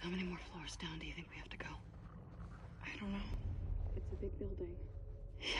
How many more floors down do you think we have to go? I don't know. It's a big building. Yeah.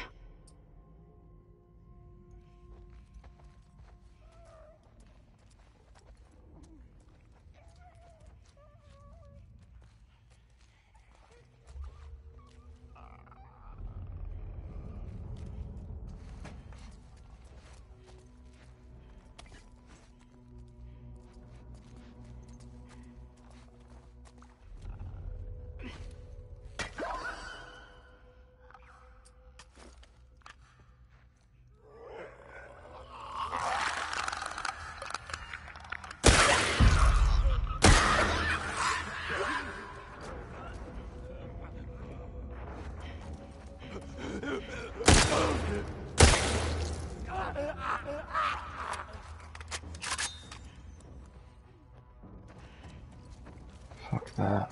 Fuck that.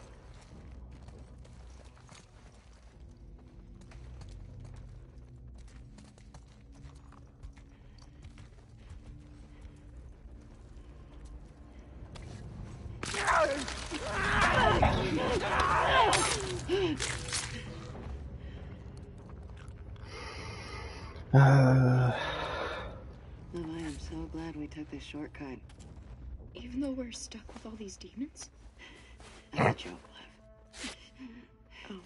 Liv, I am so glad we took this shortcut. Even though we're stuck with all these demons? That's a joke, Liv. Oh.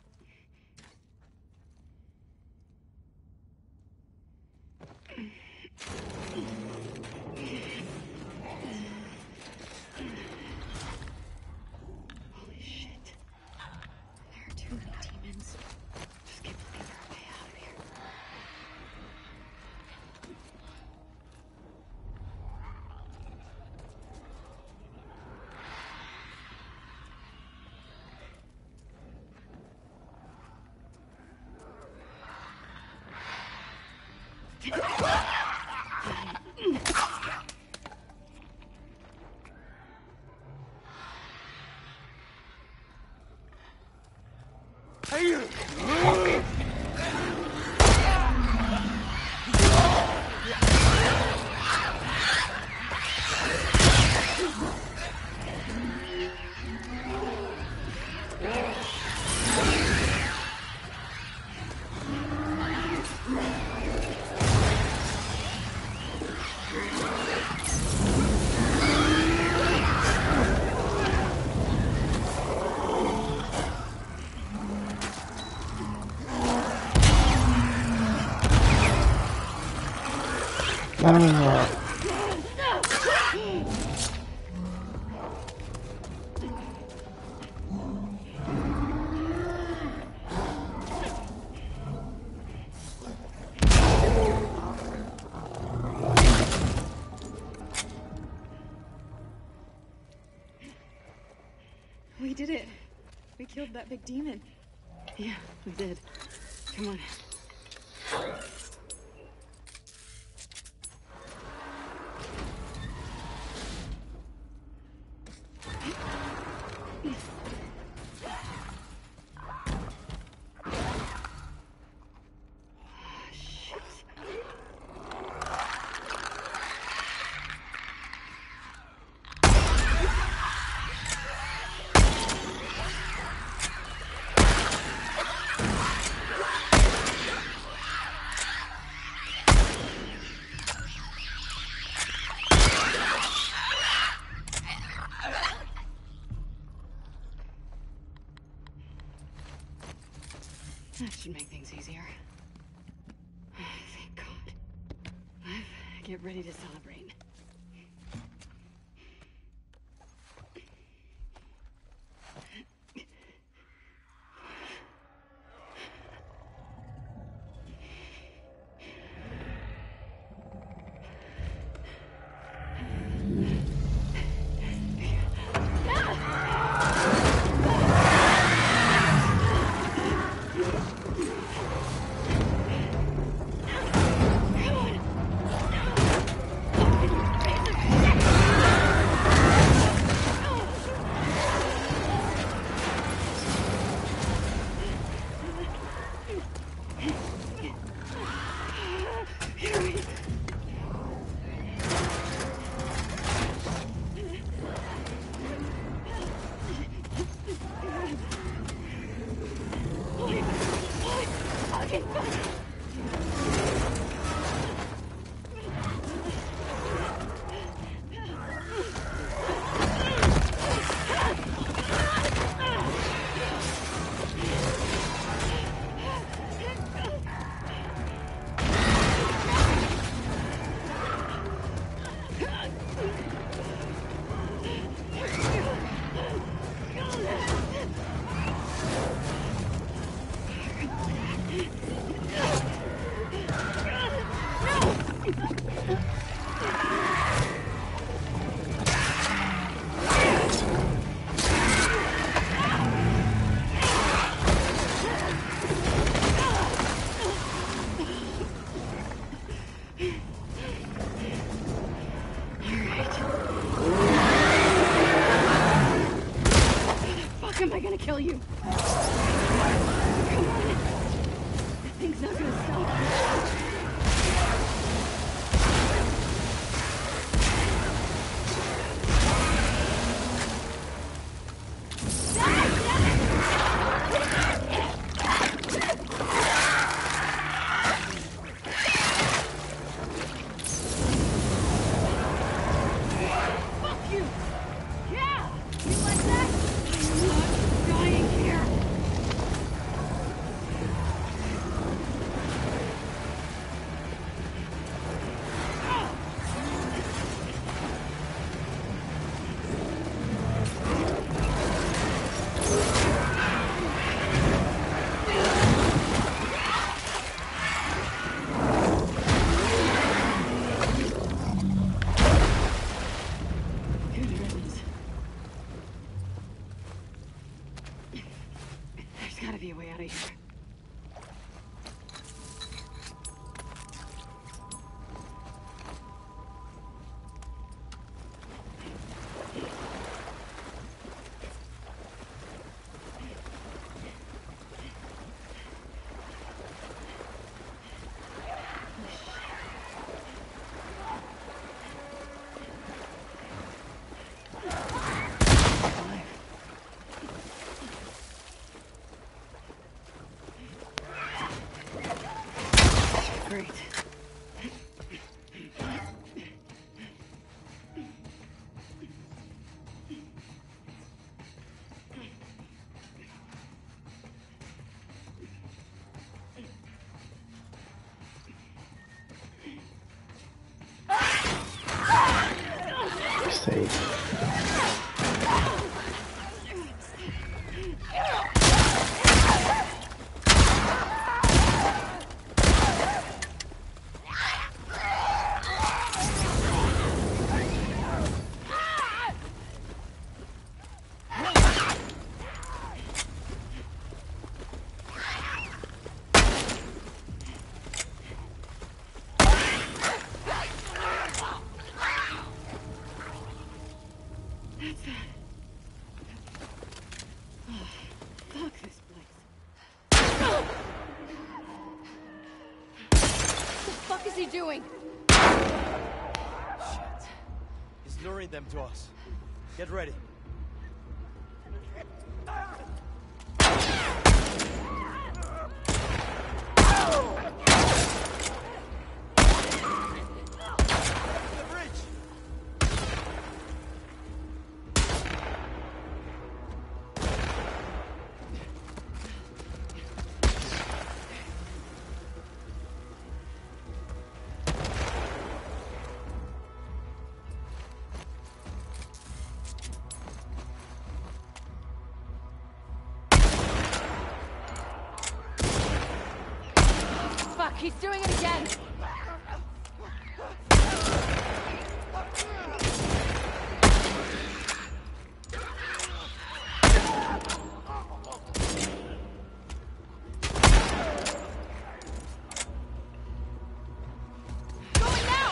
Holy shit. There are too many demons. Just keep looking for a way out of here. We did it. We killed that big demon. Yeah, we did. Come on. That should make things easier. Thank God. Liv, get ready to celebrate. gonna kill you. Come on. That thing's not gonna stop. There's gotta be a way out of here. Great. Safe. That's it. Oh, fuck this place. What the fuck is he doing? Shit. He's luring them to us. Get ready. The bridge! Fuck, he's doing it again! Going now!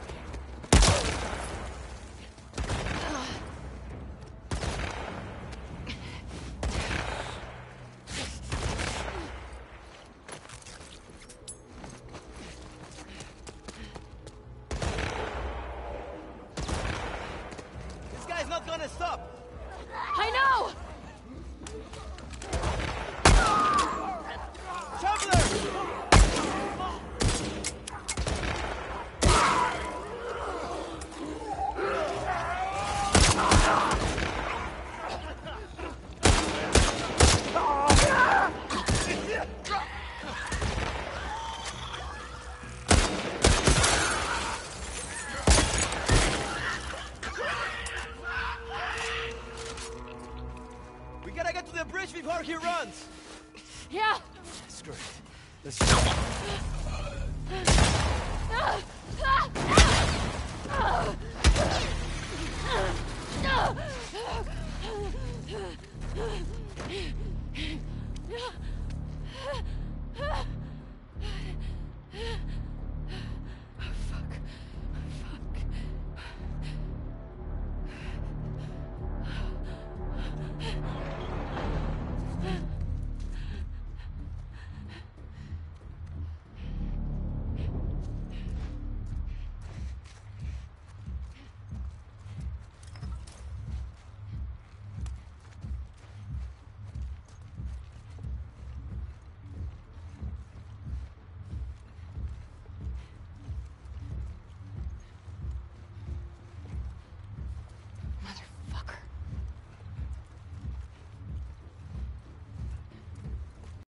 This guy's not gonna stop! I know! Traveler! We gotta get to the bridge before he runs! Yeah! Screw it. Let's just... Ah!